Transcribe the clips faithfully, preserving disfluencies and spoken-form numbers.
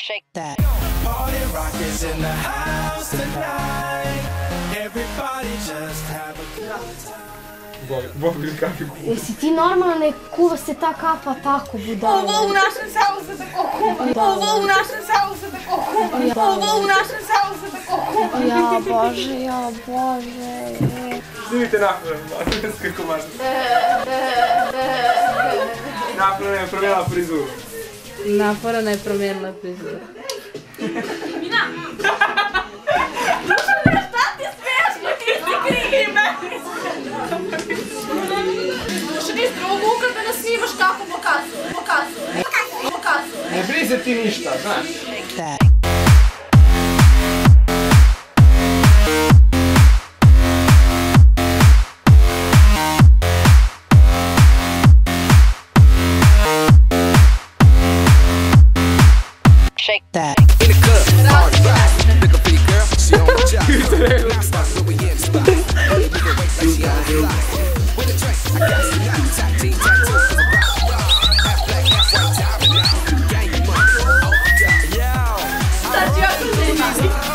Shake that. Party rock is in the house tonight. Everybody just have a good time. Volim kafiku. Jesi ti normalno ne kuva se ta kapa tako budala? Ovo u našem selu se tako kuva. Ovo u našem selu se tako kuva. Ovo u našem selu se tako kuva. Ja bože, ja bože. Snimite Napoleon, kako mažem. Napoleon je promijenila frizuru. Naporana je promijenila frizuru. Mina! Dušane, šta ti smiješno? Ti si krime! Dušane, iz drugog uka da nas snimaš kako pokazuje. Pokazuje. Pokazuje. Ne brini se ti ništa, znaš. Shake that. In the club, hard ride. Look up for your girl, she on the job. Stop so we in the spot. We can wait like she on the fly. With a drink, I got some knots. Tap team, tap two, for the rock, rock. Half black, half white, diamond now. Gang money, oh, yeah. Šta ti ja sam nema?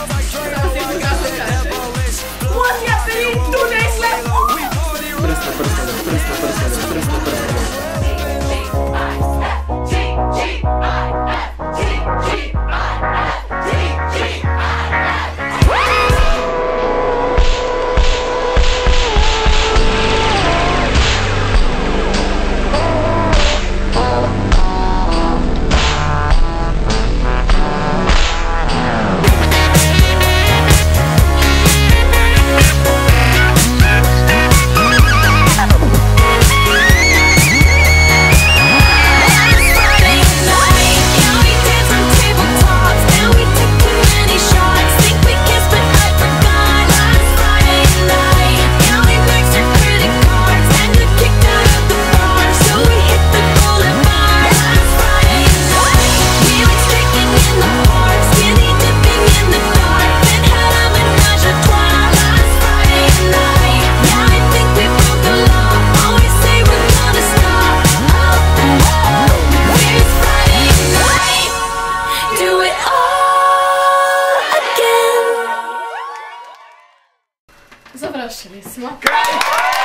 Ulazi ja peri, tu ne izgleda. Prsta, prsta, prsta, prsta, prsta, prsta. Završili smo. Kraj!